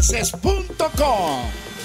Raíces.com.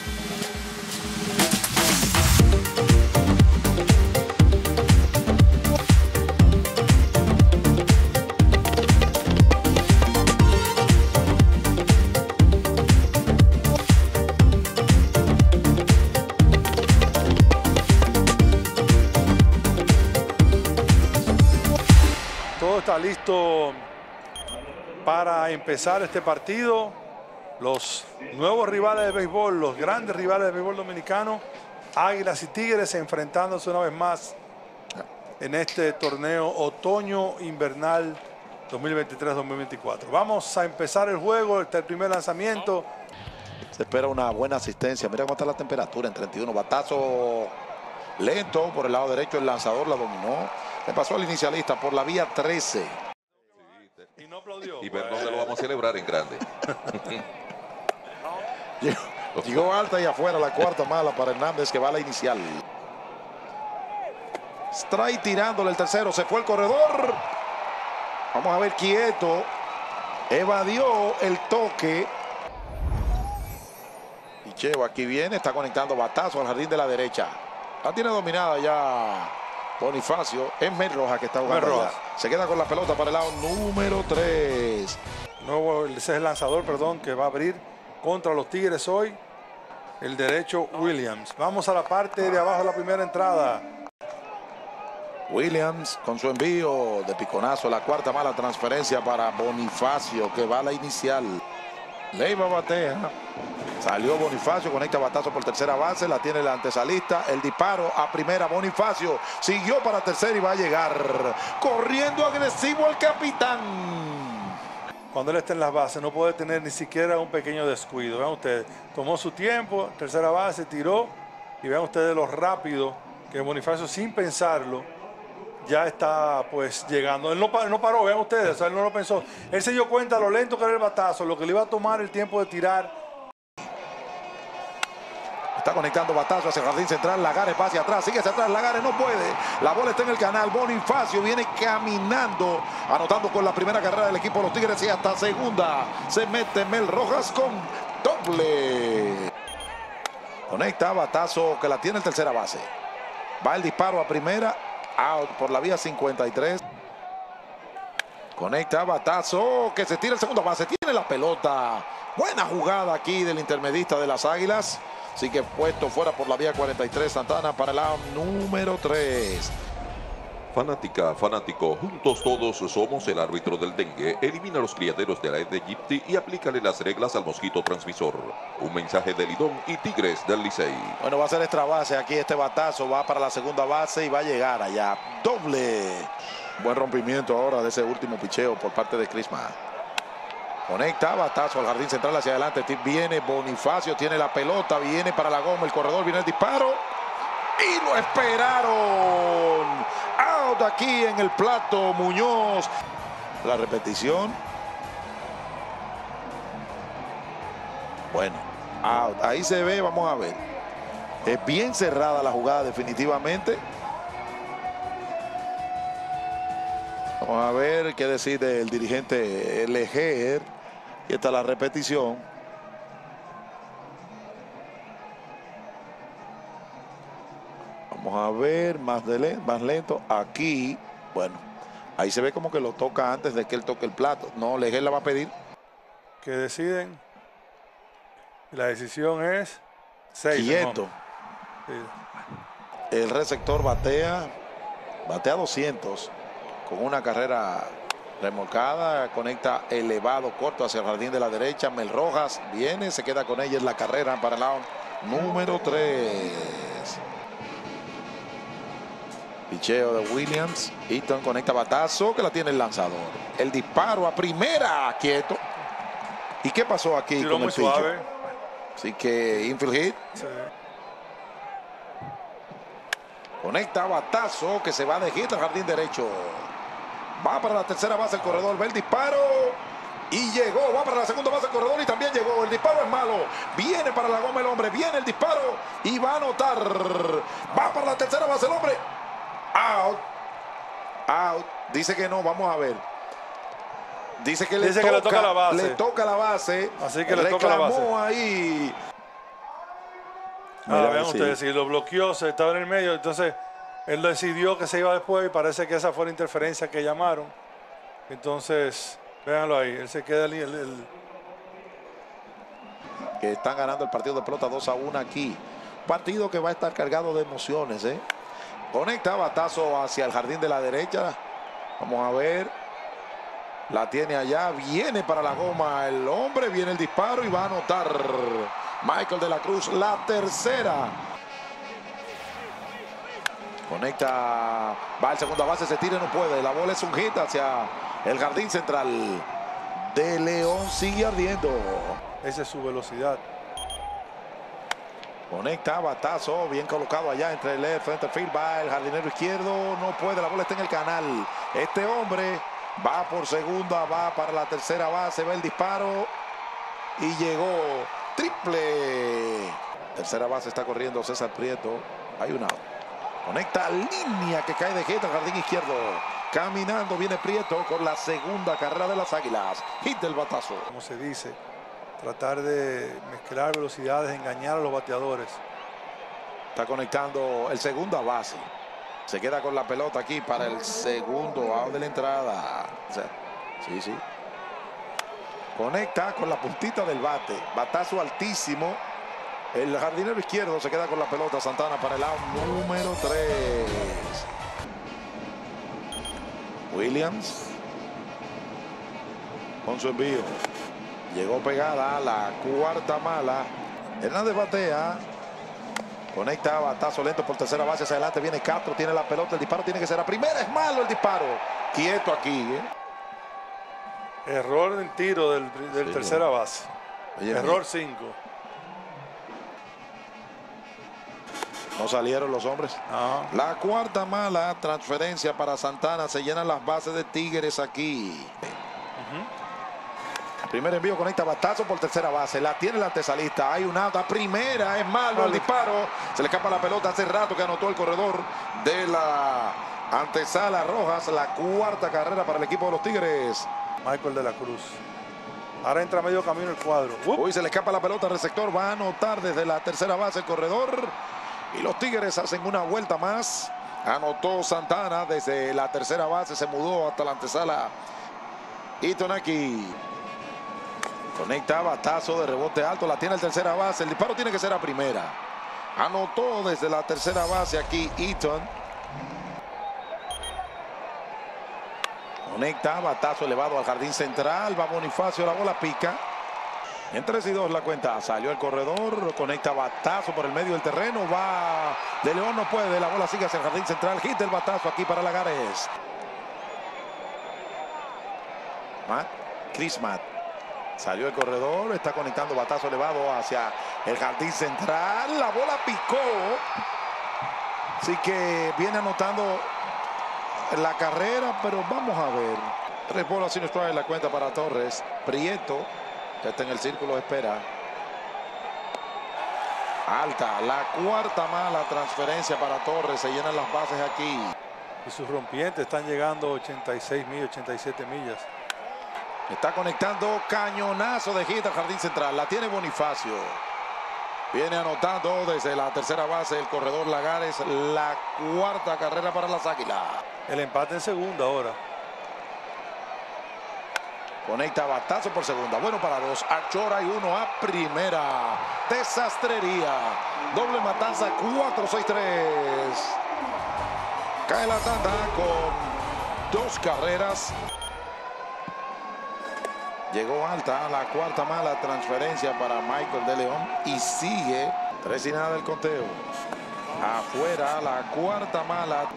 Todo está listo para empezar este partido. Los nuevos rivales de béisbol, los grandes rivales de béisbol dominicano, Águilas y Tigres, enfrentándose una vez más en este torneo otoño-invernal 2023-2024. Vamos a empezar el juego, el primer lanzamiento. Se espera una buena asistencia. Mira cómo está la temperatura en 31. Batazo lento por el lado derecho. El lanzador la dominó. Le pasó al inicialista por la vía 13. Y no aplaudió. Y ver dónde lo vamos a celebrar en grande. Llegó alta y afuera la cuarta mala para Hernández, que va a la inicial. Strike tirándole el tercero. Se fue el corredor. Vamos a ver, quieto. Evadió el toque. Picheo aquí viene. Está conectando batazo al jardín de la derecha. La tiene dominada ya Bonifacio. Es Mel Rojas que está jugando allá. Se queda con la pelota para el lado número 3. Nuevo, ese es el lanzador, perdón, que va a abrir contra los Tigres hoy. El derecho Williams. Vamos a la parte de abajo de la primera entrada. Williams con su envío de piconazo. La cuarta mala transferencia para Bonifacio, que va a la inicial. Leiva batea. Salió Bonifacio, conecta batazo por tercera base, la tiene el antesalista, el disparo a primera, Bonifacio siguió para tercera y va a llegar corriendo agresivo el capitán. Cuando él está en las bases no puede tener ni siquiera un pequeño descuido. Vean ustedes, tomó su tiempo, tercera base, tiró, y vean ustedes lo rápido que Bonifacio, sin pensarlo, ya está pues llegando. Él no paró, vean ustedes, o sea, él no lo pensó. Él se dio cuenta lo lento que era el batazo, lo que le iba a tomar el tiempo de tirar. Está conectando batazo hacia el jardín central. Lagares va hacia atrás. Sigue hacia atrás. Lagares no puede. La bola está en el canal. Bonifacio viene caminando. Anotando con la primera carrera del equipo de los Tigres. Y hasta segunda se mete Mel Rojas con doble. Conecta batazo que la tiene en tercera base. Va el disparo a primera. Out por la vía 53. Conecta batazo que se tira el segundo base. Tiene la pelota. Buena jugada aquí del intermedista de las Águilas. Así que puesto fuera por la vía 43, Santana para el lado número 3. Fanática, fanático, juntos todos somos el árbitro del dengue. Elimina los criaderos de la Aedes aegypti y aplícale las reglas al mosquito transmisor. Un mensaje de Lidón y Tigres del Licey. Bueno, va a ser extra base aquí. Este batazo va para la segunda base y va a llegar allá. Doble. Buen rompimiento ahora de ese último picheo por parte de Crisma. Conecta, batazo al jardín central hacia adelante. Viene Bonifacio, tiene la pelota, viene para la goma el corredor, viene el disparo. Y lo esperaron. Out aquí en el plato Muñoz. La repetición. Bueno, out. Ahí se ve, vamos a ver. Es bien cerrada la jugada definitivamente. Vamos a ver qué decide el dirigente Lejer. Y está la repetición. Vamos a ver más lento. Aquí, bueno, ahí se ve como que lo toca antes de que él toque el plato. No, Lejer la va a pedir. Que deciden. La decisión es 6. Quieto. Sí. El receptor batea 200 con una carrera remolcada, conecta elevado, corto hacia el jardín de la derecha. Mel Rojas viene, se queda con ella en la carrera para el lado número 3. Picheo de Williams. Eaton conecta batazo que la tiene el lanzador. El disparo a primera, quieto. ¿Y qué pasó aquí con el pitcher? Suave. Así que infield hit. Sí. Conecta batazo que se va de hit al jardín derecho. Va para la tercera base el corredor, ve el disparo y llegó. Va para la segunda base el corredor y también llegó. El disparo es malo. Viene para la goma el hombre, viene el disparo y va a anotar. Va para la tercera base el hombre. Out. Out. Dice que no, vamos a ver. Dice que le toca la base. Le toca la base. Así que le toca la base. Reclamó ahí. Vean ustedes, si lo bloqueó, se estaba en el medio, entonces él decidió que se iba después y parece que esa fue la interferencia que llamaron. Entonces, véanlo ahí, él se queda que están ganando el partido de pelota 2-1 aquí. Partido que va a estar cargado de emociones, ¿eh? Conecta, batazo hacia el jardín de la derecha. Vamos a ver. La tiene allá, viene para la goma el hombre, viene el disparo y va a anotar Michael de la Cruz, la tercera. Conecta, va al segunda base, se tira y no puede. La bola es un hit hacia el jardín central. De León sigue ardiendo. Esa es su velocidad. Conecta, batazo, bien colocado allá entre el left, frente field, va el jardinero izquierdo, no puede, la bola está en el canal. Este hombre va por segunda, va para la tercera base, va el disparo y llegó. Triple. Tercera base está corriendo César Prieto. Hay un out. Conecta línea que cae de hit al jardín izquierdo. Caminando viene Prieto con la segunda carrera de las Águilas. Hit del batazo. Como se dice, tratar de mezclar velocidades, engañar a los bateadores. Está conectando el segunda base. Se queda con la pelota aquí para el segundo out de la entrada. Sí. Conecta con la puntita del bate. Batazo altísimo. El jardinero izquierdo se queda con la pelota. Santana para el out número 3. Williams. Con su envío. Llegó pegada a la cuarta mala. Hernández batea. Conecta, batazo lento por tercera base. Hacia adelante viene Castro. Tiene la pelota. El disparo tiene que ser a primera. Es malo el disparo. Quieto aquí, ¿eh? Error en tiro del tercera base. Error 5. No salieron los hombres. No. La cuarta mala, transferencia para Santana. Se llenan las bases de Tigres aquí. Primer envío, conecta, batazo por tercera base. La tiene el antesalista. Hay un out a primera. Es malo el disparo. Se le escapa la pelota. Hace rato que anotó el corredor de la antesala Rojas. La cuarta carrera para el equipo de los Tigres. Michael de la Cruz. Ahora entra a medio camino el cuadro. Hoy se le escapa la pelota al receptor. Va a anotar desde la tercera base el corredor. Y los Tigres hacen una vuelta más. Anotó Santana desde la tercera base. Se mudó hasta la antesala Itonaki. Conecta, batazo de rebote alto. La tiene el tercera base. El disparo tiene que ser a primera. Anotó desde la tercera base aquí Eaton. Conecta, batazo elevado al jardín central. Va Bonifacio, la bola pica. En 3-2 la cuenta. Salió el corredor. Conecta, batazo por el medio del terreno. Va de León, no puede. La bola sigue hacia el jardín central. Hit el batazo aquí para Lagares. Chris Matt. Salió el corredor. Está conectando, batazo elevado hacia el jardín central. La bola picó. Así que viene anotando la carrera, pero vamos a ver. 3 bolas sin strike en la cuenta para Torres. Prieto, que está en el círculo de espera. Alta, la cuarta mala transferencia para Torres. Se llenan las bases aquí. Y sus rompientes están llegando a 86 millas, 87 millas. Está conectando, cañonazo de hit al jardín central. La tiene Bonifacio. Viene anotando desde la tercera base el corredor Lagares. La cuarta carrera para las Águilas. El empate en segunda ahora. Conecta, batazo por segunda. Bueno para 2. Achora y 1 a primera. Desastrería. Doble matanza. 4-6-3. Cae la tanda con 2 carreras. Llegó alta la cuarta mala transferencia para Michael de León. Y sigue 3-0 del conteo. Afuera la cuarta mala.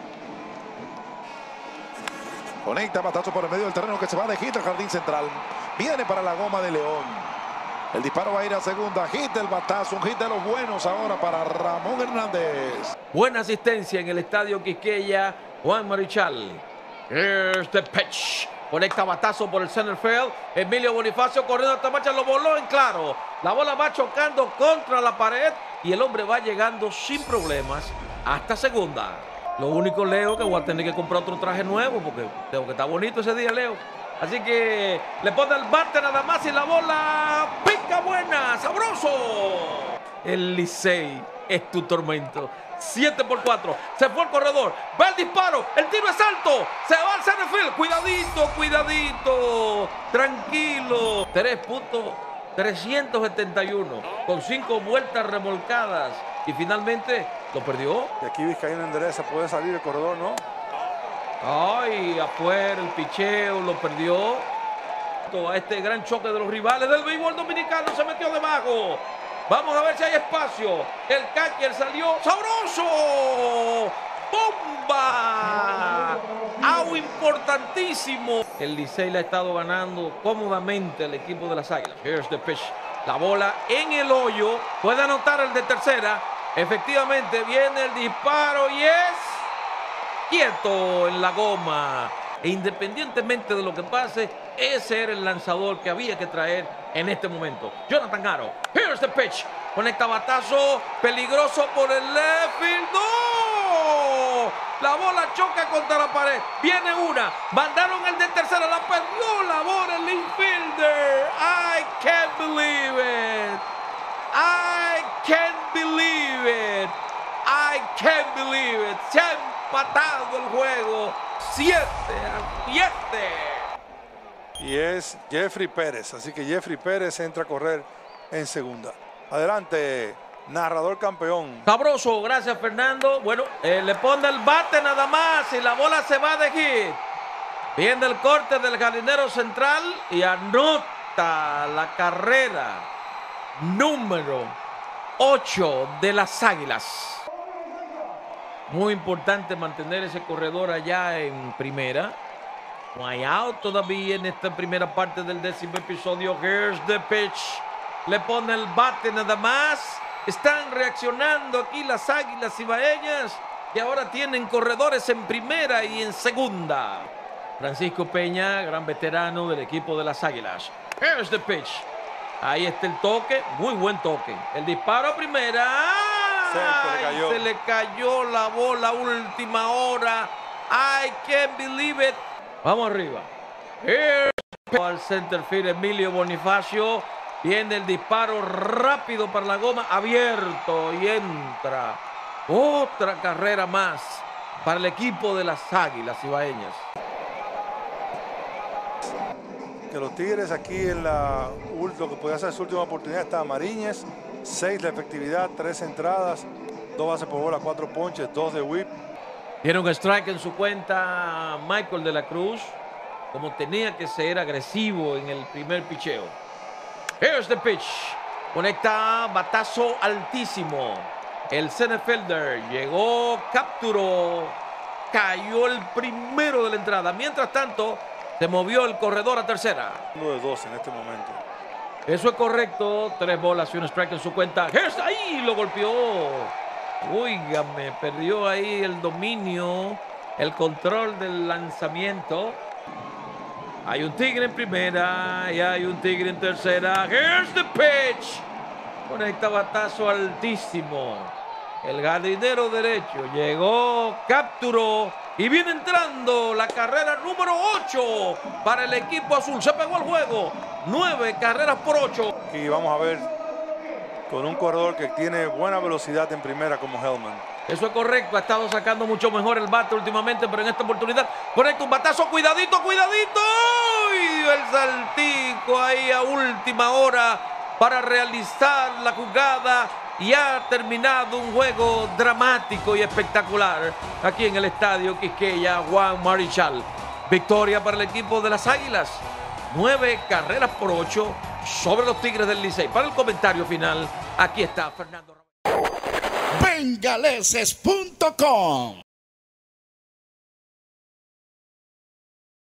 Conecta, batazo por el medio del terreno que se va de hit al jardín central. Viene para la goma de León. El disparo va a ir a segunda. Hit del batazo. Un hit de los buenos ahora para Ramón Hernández. Buena asistencia en el estadio Quisqueya. Juan Marichal. Here's the pitch. Conecta, batazo por el center field. Emilio Bonifacio corriendo hasta marcha. Lo voló en claro. La bola va chocando contra la pared. Y el hombre va llegando sin problemas hasta segunda. Lo único, Leo, que voy a tener que comprar otro traje nuevo porque tengo que estar bonito ese día, Leo. Así que le pone el bate nada más y la bola pica buena, sabroso. El Licey es tu tormento. 7-4, se fue el corredor, va el disparo, el tiro es alto, se va al center field, cuidadito, tranquilo. 3.371 con 5 vueltas remolcadas y finalmente lo perdió. Y aquí Vizcaíno endereza, puede salir el corredor, ¿no? Ay, afuera el picheo, lo perdió. A este gran choque de los rivales del béisbol dominicano, se metió debajo. Vamos a ver si hay espacio. El catcher salió sabroso. ¡Bomba! ¡Au importantísimo! El Licey le ha estado ganando cómodamente al equipo de las Águilas. Here's the pitch. La bola en el hoyo. Puede anotar el de tercera. Efectivamente viene el disparo y es quieto en la goma. E independientemente de lo que pase, ese era el lanzador que había que traer en este momento. Jonathan Aro. Here's the pitch. Conecta batazo. Peligroso por el left field. ¡No! La bola choca contra la pared. Viene una. Mandaron el de tercera. La perdió la bola el infielder. I can't believe it. I can't believe it. I can't believe it. Se ha empatado el juego. 7-7. Y es Jeffrey Pérez. Así que Jeffrey Pérez entra a correr en segunda. Adelante, narrador campeón. Sabroso, gracias Fernando. Bueno, le pone el bate nada más y la bola se va de hit. Viene el corte del jardinero central y anota la carrera número 8 de las Águilas. Muy importante mantener ese corredor allá en primera. No hay out todavía en esta primera parte del 10º episodio. Here's the pitch. Le pone el bate nada más. Están reaccionando aquí las Águilas Cibaeñas, que ahora tienen corredores en primera y en segunda. Francisco Peña, gran veterano del equipo de las Águilas. Here's the pitch. Ahí está el toque, muy buen toque. El disparo a primera. Se le cayó la bola última hora. I can't believe it. Vamos arriba. Here's al center field Emilio Bonifacio. Viene el disparo rápido para la goma. Abierto y entra. Otra carrera más para el equipo de las Águilas Cibaeñas. Que los Tigres aquí en lo que podía ser su última oportunidad está Mariñez. 6 de efectividad, 3 entradas, 2 bases por bola, 4 ponches, 2 de whip. Tiene un strike en su cuenta Michael de la Cruz, como tenía que ser agresivo en el primer picheo. Here's the pitch. Conecta batazo altísimo. El center fielder llegó, capturó, cayó el primero de la entrada. Mientras tanto, se movió el corredor a tercera. 1 de 2 en este momento. Eso es correcto. 3 bolas y un strike en su cuenta. Here's, ahí lo golpeó. Óigame, perdió ahí el dominio, el control del lanzamiento. Hay un tigre en primera y hay un tigre en tercera. Here's the pitch. Conecta batazo altísimo. El jardinero derecho llegó, capturó y viene entrando la carrera número 8 para el equipo azul. Se pegó el juego. 9 carreras por 8. Aquí vamos a ver con un corredor que tiene buena velocidad en primera como Hellman. Eso es correcto, ha estado sacando mucho mejor el bate últimamente, pero en esta oportunidad conecta un batazo, cuidadito, cuidadito. Y el saltico ahí a última hora para realizar la jugada. Y ha terminado un juego dramático y espectacular aquí en el Estadio Quisqueya Juan Marichal. Victoria para el equipo de las Águilas. 9 carreras por 8 sobre los Tigres del Licey. Para el comentario final, aquí está Fernando. Bengaleses.com